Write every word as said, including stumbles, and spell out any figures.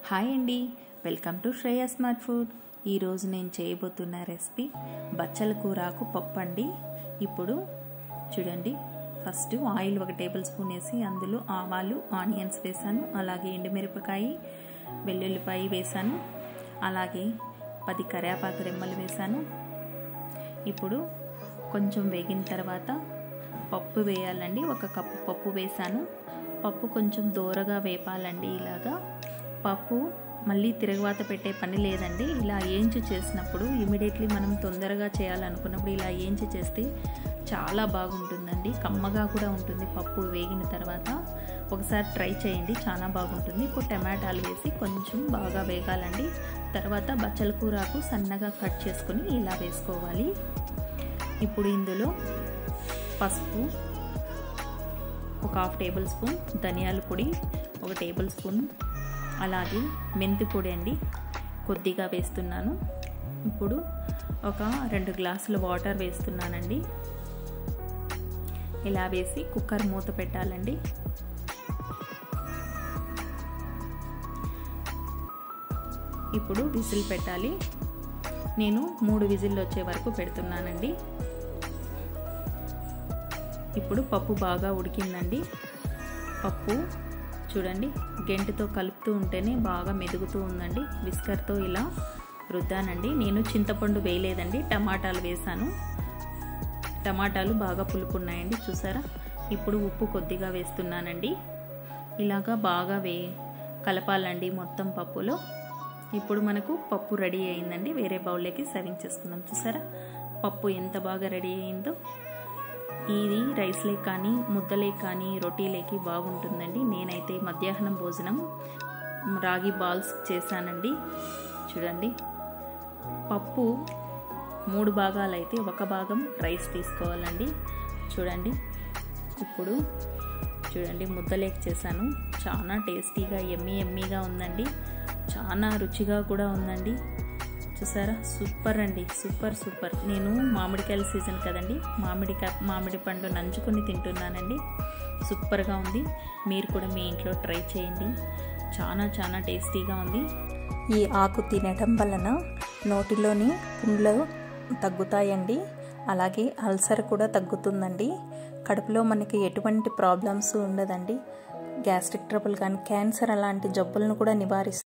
Hi అండి, welcome to Shreya smart food. ఈరోజు నేను చేయబోతున్న రెసిపీ బచ్చల కూరాకు పప్పు అండి. ఇప్పుడు చూడండి, ఫస్ట్ ఆయిల్ ఒక టేబుల్ స్పూన్ వేసి అందులో ఆవాలు, ఆనియన్స్ వేసాను. అలాగే ఎండుమిరపకాయ, వెల్లుల్లిపాయ వేసాను. అలాగే పది కరివేపాకు రెమ్మలు వేసాను. ఇప్పుడు కొంచెం వేగిన తర్వాత పప్పు వేయాలండి. ఒక కప్పు పప్పు వేసాను. పప్పు కొంచెం దూరగా వేపాలండి. ఇలాగా పప్పు మళ్ళీ తిరగవాత పెట్టే పని లేదండి. ఇలా ఏంచి చేసినప్పుడు ఇమీడియట్లీ మనం తొందరగా చేయాలనుకున్నప్పుడు ఇలా ఏంచి చేస్తే చాలా బాగుంటుందండి. కమ్మగా కూడా ఉంటుంది పప్పు వేగిన తర్వాత. ఒకసారి ట్రై చేయండి, చాలా బాగుంటుంది. ఇప్పుడు టమాటాలు వేసి కొంచెం బాగా వేగాలండి. తర్వాత బచ్చల కూరాకు సన్నగా కట్ చేసుకొని ఇలా వేసుకోవాలి. ఇప్పుడు ఇందులో పసుపు ఒక హాఫ్ టేబుల్ స్పూన్, ధనియాల పొడి ఒక టేబుల్ స్పూన్, అలాగే మెంతి పొడి అండి కొద్దిగా వేస్తున్నాను. ఇప్పుడు ఒక రెండు గ్లాసుల వాటర్ వేస్తున్నానండి. ఇలా వేసి కుక్కర్ మూత పెట్టాలండి. ఇప్పుడు విజిల్ పెట్టాలి. నేను మూడు విజిల్లు వచ్చే వరకు పెడుతున్నానండి. ఇప్పుడు పప్పు బాగా ఉడికిందండి. పప్పు చూడండి, గెంటితో కలుపుతూ ఉంటేనే బాగా మెదుగుతూ ఉందండి. విస్కర్తో ఇలా రుద్దానండి. నేను చింతపండు వేయలేదండి, టమాటాలు వేసాను. టమాటాలు బాగా పులుపు ఉన్నాయండి, చూసారా. ఇప్పుడు ఉప్పు కొద్దిగా వేస్తున్నానండి. ఇలాగా బాగా వే కలపాలండి మొత్తం పప్పులో. ఇప్పుడు మనకు పప్పు రెడీ అయిందండి. వేరే బౌల్లోకి సర్వింగ్ చేసుకుందాం. చూసారా పప్పు ఎంత బాగా రెడీ అయిందో. ఇది రైస్లే కానీ, ముద్దలే కానీ, రొటీలేకి బాగుంటుందండి. నేనైతే మధ్యాహ్నం భోజనం రాగి బాల్స్ చేశానండి. చూడండి, పప్పు మూడు భాగాలు అయితే ఒక భాగం రైస్ తీసుకోవాలండి. చూడండి, ఇప్పుడు చూడండి ముద్దలేకి చేశాను. చాలా టేస్టీగా ఎమ్మీ ఎమ్మీగా ఉందండి. చాలా రుచిగా కూడా ఉందండి. చూసారా, సూపర్ అండి, సూపర్ సూపర్. నేను మామిడికాయల సీజన్ కదండి, మామిడికాయ మామిడి పండు నంచుకొని తింటున్నానండి. సూపర్గా ఉంది. మీరు కూడా మీ ఇంట్లో ట్రై చేయండి. చాలా చాలా టేస్టీగా ఉంది. ఈ ఆకు తినటం వలన నోటిలోని పుండ్లు తగ్గుతాయండి. అలాగే అల్సర్ కూడా తగ్గుతుందండి. కడుపులో మనకి ఎటువంటి ప్రాబ్లమ్స్ ఉండదండి. గ్యాస్ట్రిక్ ట్రబుల్ కానీ, క్యాన్సర్ అలాంటి జబ్బులను కూడా నివారిస్తుంది.